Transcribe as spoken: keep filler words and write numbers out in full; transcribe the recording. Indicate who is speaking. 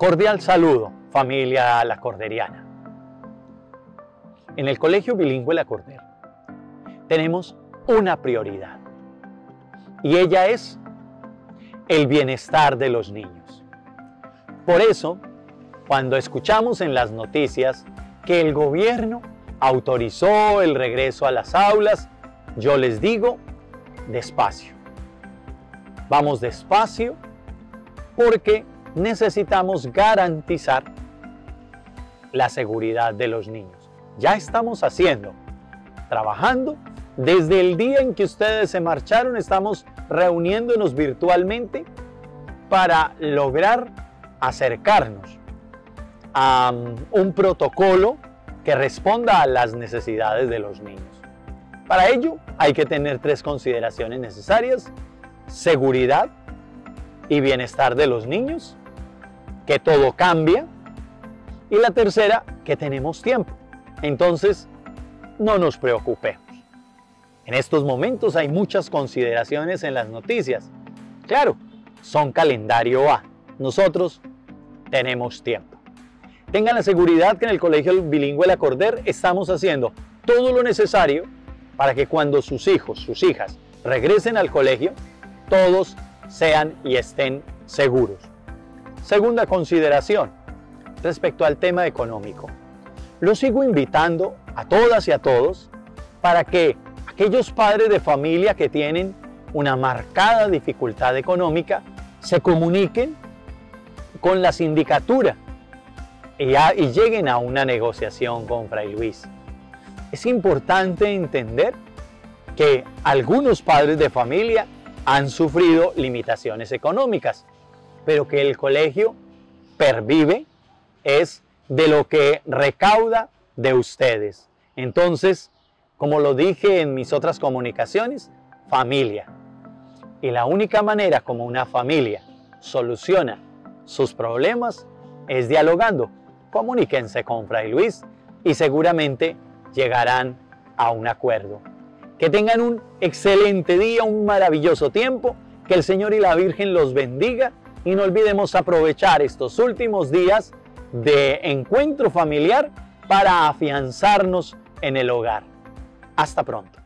Speaker 1: Cordial saludo, familia La Corderiana. En el Colegio Bilingüe La Corder tenemos una prioridad y ella es el bienestar de los niños. Por eso, cuando escuchamos en las noticias que el gobierno autorizó el regreso a las aulas, yo les digo, despacio. Vamos despacio porque necesitamos garantizar la seguridad de los niños. Ya estamos haciendo, trabajando. Desde el día en que ustedes se marcharon, estamos reuniéndonos virtualmente para lograr acercarnos a un protocolo que responda a las necesidades de los niños. Para ello hay que tener tres consideraciones necesarias: seguridad y bienestar de los niños, que todo cambia, y la tercera, que tenemos tiempo. Entonces, no nos preocupemos. En estos momentos hay muchas consideraciones en las noticias. Claro, son calendario A. Nosotros tenemos tiempo. Tengan la seguridad que en el Colegio Bilingüe La Corder estamos haciendo todo lo necesario para que cuando sus hijos, sus hijas regresen al colegio, todos sean y estén seguros. Segunda consideración, respecto al tema económico. Los sigo invitando a todas y a todos para que aquellos padres de familia que tienen una marcada dificultad económica se comuniquen con la sindicatura y, a, y lleguen a una negociación con Fray Luis. Es importante entender que algunos padres de familia han sufrido limitaciones económicas, pero que el colegio pervive es de lo que recauda de ustedes. Entonces, como lo dije en mis otras comunicaciones, familia. Y la única manera como una familia soluciona sus problemas es dialogando. Comuníquense con Fray Luis y seguramente llegarán a un acuerdo. Que tengan un excelente día, un maravilloso tiempo, que el Señor y la Virgen los bendiga y no olvidemos aprovechar estos últimos días de encuentro familiar para afianzarnos en el hogar. Hasta pronto.